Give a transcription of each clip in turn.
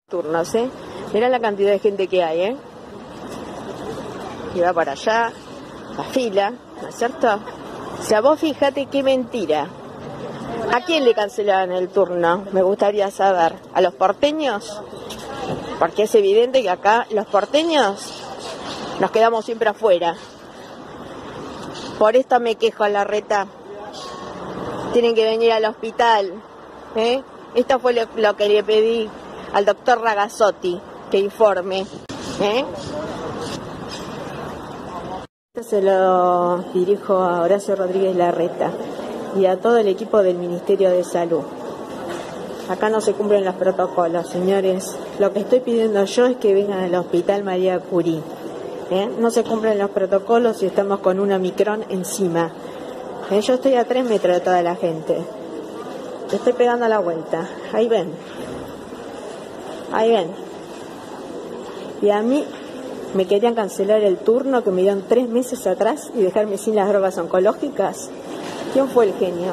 turnos, Mirá la cantidad de gente que hay, Y va para allá, la fila, ¿no es cierto? O sea, vos fíjate qué mentira. ¿A quién le cancelaban el turno? Me gustaría saber. ¿A los porteños? Porque es evidente que acá los porteños nos quedamos siempre afuera. Por esto me quejo a Larreta. Tienen que venir al hospital, Esto fue lo que le pedí al doctor Ragazzotti, que informe, Esto se lo dirijo a Horacio Rodríguez Larreta y a todo el equipo del Ministerio de Salud. Acá no se cumplen los protocolos, señores. Lo que estoy pidiendo yo es que vengan al Hospital María Curie. No se cumplen los protocolos y estamos con un Omicron encima. Yo estoy a 3 metros de toda la gente. Le estoy pegando la vuelta. Ahí ven. Ahí ven. Y a mí me querían cancelar el turno que me dieron 3 meses atrás y dejarme sin las drogas oncológicas. ¿Quién fue el genio?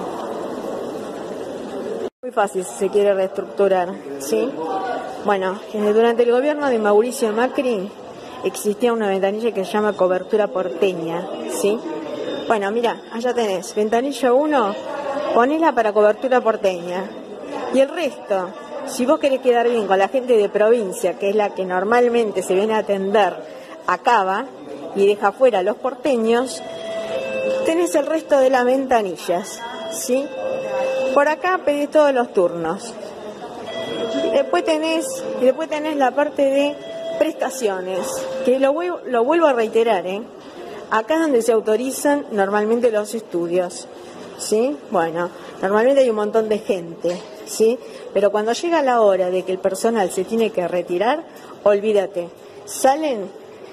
Muy fácil si se quiere reestructurar, ¿sí? Bueno, durante el gobierno de Mauricio Macri existía una ventanilla que se llama cobertura porteña, ¿sí? Bueno, mira, allá tenés, ventanilla 1, ponela para cobertura porteña. Y el resto, si vos querés quedar bien con la gente de provincia, que es la que normalmente se viene a atender, acaba y deja fuera a los porteños, tenés el resto de las ventanillas, ¿sí? Por acá pedís todos los turnos. Después tenés la parte de prestaciones, que lo vuelvo a reiterar, Acá es donde se autorizan normalmente los estudios, ¿sí? Bueno, normalmente hay un montón de gente, ¿sí? Pero cuando llega la hora de que el personal se tiene que retirar, olvídate. Salen,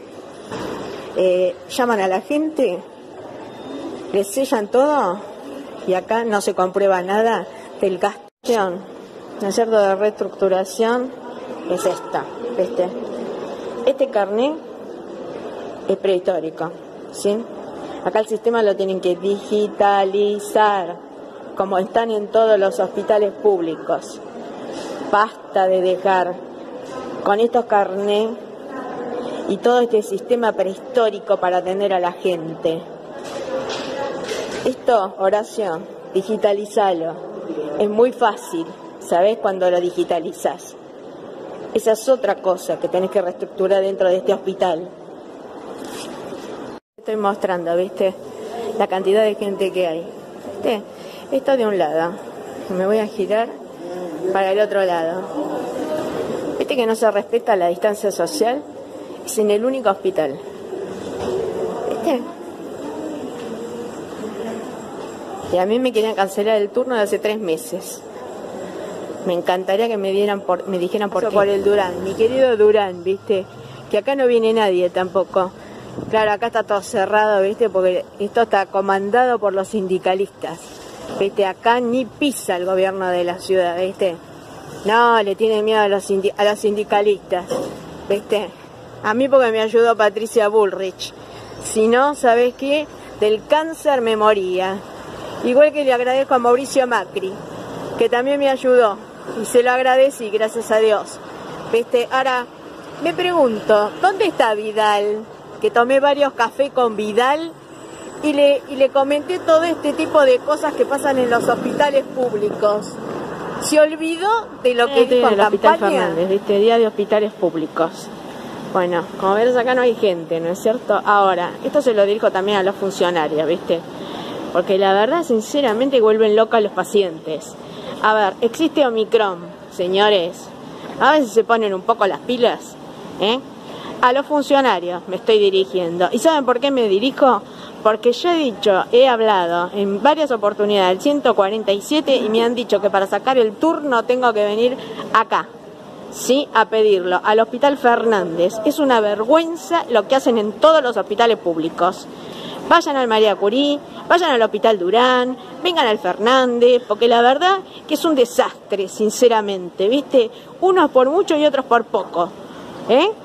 llaman a la gente, les sellan todo y acá no se comprueba nada del gasto. ¿No es cierto? De reestructuración es esta, ¿viste? Este carnet es prehistórico, ¿sí? Acá el sistema lo tienen que digitalizar, como están en todos los hospitales públicos. Basta de dejar con estos carnés y todo este sistema prehistórico para atender a la gente. Esto, Horacio, digitalizalo. Es muy fácil, ¿sabés? Cuando lo digitalizas. Esa es otra cosa que tenés que reestructurar dentro de este hospital. Estoy mostrando, ¿viste? La cantidad de gente que hay. ¿Viste? Esto de un lado. Me voy a girar para el otro lado. ¿Viste que no se respeta la distancia social? Es en el único hospital. ¿Viste? Y a mí me querían cancelar el turno de hace 3 meses. Me encantaría que me dijeran por qué. Por el Durán, mi querido Durán, ¿viste? Que acá no viene nadie tampoco. Claro, acá está todo cerrado, ¿viste? Porque esto está comandado por los sindicalistas. ¿Viste? Acá ni pisa el gobierno de la ciudad, ¿viste? No, le tienen miedo a los sindicalistas, ¿viste? A mí porque me ayudó Patricia Bullrich. Si no, ¿sabés qué? Del cáncer me moría. Igual que le agradezco a Mauricio Macri, que también me ayudó. Y se lo agradecí, gracias a Dios. ¿Viste? Ahora, me pregunto, ¿dónde está Vidal? Que tomé varios cafés con Vidal y le comenté todo este tipo de cosas que pasan en los hospitales públicos. Se olvidó de lo que dijo en campaña. Hospital Fernández, ¿viste? Día de hospitales públicos. Bueno, como ves acá no hay gente, ¿no es cierto? Ahora, esto se lo dirijo también a los funcionarios, ¿viste? Porque la verdad, sinceramente, vuelven locos a los pacientes. A ver, existe Omicron, señores. A ver si se ponen un poco las pilas, A los funcionarios me estoy dirigiendo. ¿Y saben por qué me dirijo? Porque yo he hablado en varias oportunidades, el 147, y me han dicho que para sacar el turno tengo que venir acá, ¿sí? A pedirlo, al Hospital Fernández. Es una vergüenza lo que hacen en todos los hospitales públicos. Vayan al María Curie, vayan al Hospital Durán, vengan al Fernández, porque la verdad que es un desastre, sinceramente, ¿viste? Unos por mucho y otros por poco,